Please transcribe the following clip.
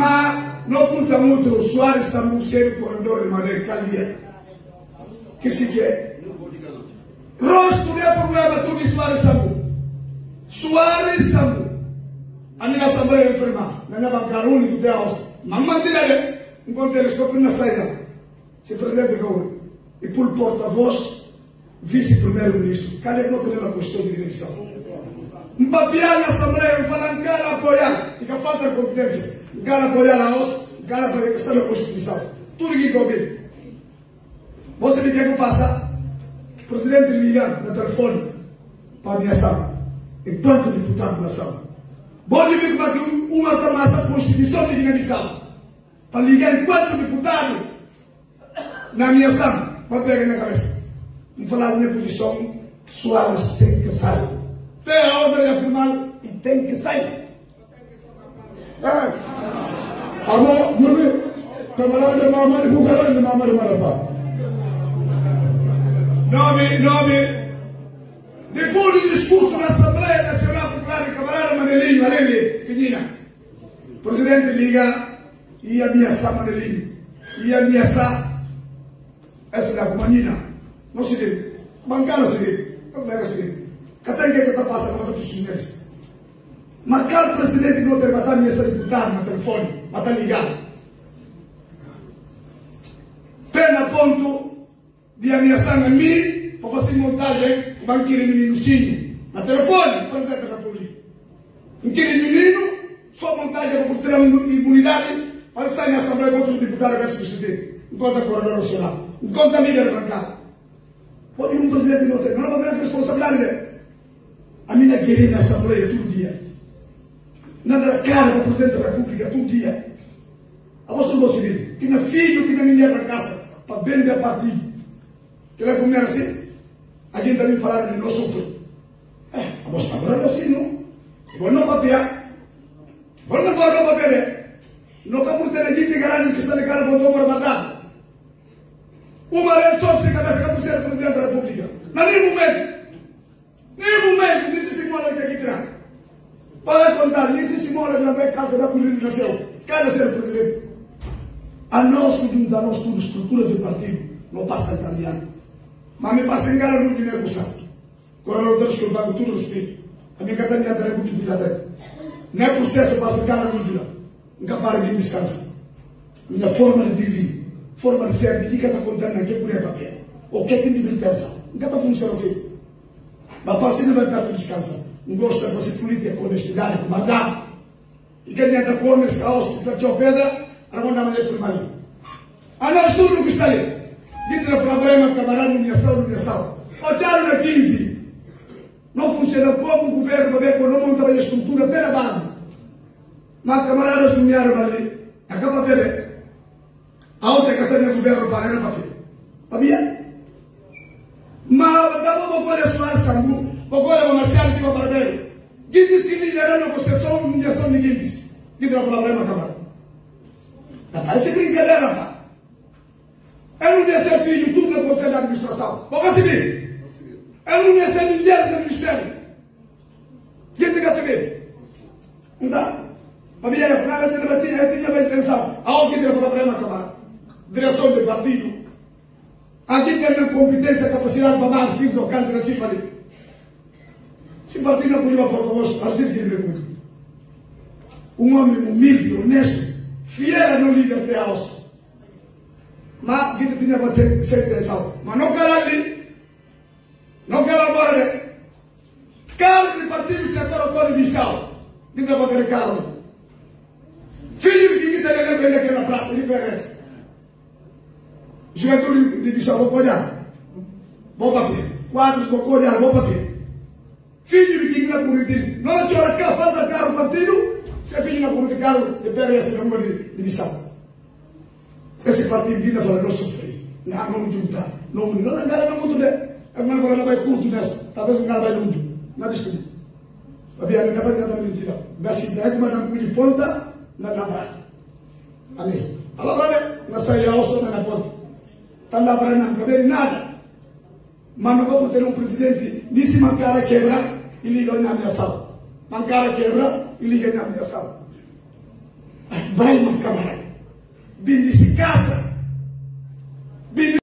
mas não conta muito o Soares Sambu ser o corredor de Madeira Calia. Que se quer? Rosto não é problema tudo de Soares Sambu. Soares Sambu. A minha Assembleia enfermar. Na minha bancada única de Aos. Mas manter enquanto eles estão na saída. Se presidente Gaúcho. E por porta-voz, vice-primeiro-ministro. Cadê que não tem a questão de direção? Um papel na Assembleia, falando que ela apoiar. Fica falta de competência. Cara apoiar a Aos. Cara para a questão da Constituição. Tudo que convém. Você me quer que eu passe? O presidente ligar no telefone para a minha sala. Enquanto deputado na sala. Pode vir para que uma camada da Constituição de Guiné-Bissau. Para ligar enquanto deputado na minha sala. Para pegar na cabeça. Vamos falar da minha posição. Soares tem que sair. Tem a ordem de afirmar e tem que sair. Agora, meu camarada Mamari Bugaran de Mamari Marafá. Nome. Depois do discurso na Assembleia Nacional Popular de camarada Manelinho, menina. O presidente liga e ameaçar Manelinho. E ameaçar essa da menina. Não se vê. Bancada se vê. Não deve se ver. Até que está passando para todos os senhores. Mas cada presidente não tem batalha ameaçar deputado no telefone. Batalha ligado. Pena ponto de ameaçar a mim para fazer montagem banqueiro meninozinho na telefone, presidente da República. Banqueiro menino, só montagem para ter imunidade para sair na Assembleia contra o deputado versus presidente, enquanto a Corredor Nacional, enquanto a líder bancária. Pode um presidente não ter, não vai ter responsabilidade. A minha querida na Assembleia todo dia. Nada cara para o presidente da República todo dia. A vossa não você vê, que na filho, que na minha para casa, para vender a partido. Que ela comer assim, a gente também falar de não sofrer. A vossa agora não assim, não. Vou não papiar. Vou não papiar. Não vamos ter gente de garagem que está de cara para o tomar mandado. Uma vez só se cabeça que ser presidente da República. Mas nenhum momento, nem se mora aqui atrás. Para contar, nem se mora na minha casa da polícia do céu. Quer ser presidente. A nós que juntamos tudo, estruturas de partido, não passa italiano. Mas me passa em cara no dinheiro que sabe. Corredor Deus que eu pago tudo respeito. A minha cadeia da República até. Não é processo passa em cara no dinheiro. Nunca para de descansar. Minha forma de viver, forma de ser, de que está contando aqui por papel. O que é que me pensa? Nunca está funcionando assim. Mas para ser não vai perto descansar. Não gosta de fazer política com honestidade, com maldade. E quem está com esse caos, se está pedra, a mão na manhã foi mal. A nós tudo que está aí. Dentro do problema, camarada, nomeação. O Tcharo na 15. Não funciona como o governo vai ver quando não monta a estrutura até na base. Mas camaradas nomearam ali. Acaba de ver. A outra que está no governo para o papel. Sabia? Mas estava uma coisa Soares Sambu, uma coisa comercial de Barbeiro. Quem diz que liderar a negociação, nomeação ninguém disse. Dentro do problema, camarada. Essa é brincadeira, pá. Eu não ia ser filho, tudo no Conselho de Administração. Vou conseguir. Eu não ia ser milhares no Ministério. Quem tem que saber? Não dá. A minha final eu tinha uma intenção. Aonde que tem o problema, camarada? Direção do partido. Aqui tem a competência, capacidade para mais filhos do canto da Cipa ali. Se partido não podia porta-voz, assim que ele muito. Um homem humilde, honesto, fiel a não líder de alço. Mas que tinha que ter sem intenção. Mas não quero ali. Não quero agora. Carlos de partido setor autónomo de Bissau. Que não vai ter Carlos. Filho de quem está levando aqui na praça de PRS. Juventude de Bissau, vou olhar. Vou bater. Quadros, vou olhar, vou bater. Filho de quem está por aqui. Não é senhora que falta carro partido. Se é filho na por de Carlos de PRS na rua de Bissau. Esse partido vindo fala, não sofre. Não juntar. Não muito bem. Agora vou levar curto nessa. Talvez não vai muito. Nada escuro. Havia a cada mentira. Na cidade, mas não pude ponta, na praia. Amém. A palavra na saída alça na ponta. Está na praia, não cabe nada. Mas não vamos ter um presidente, nem se mancara quebra e liga na minha sala. Mancara quebra e liga na minha sala. Ibrahim Kamara. Bindi se casa.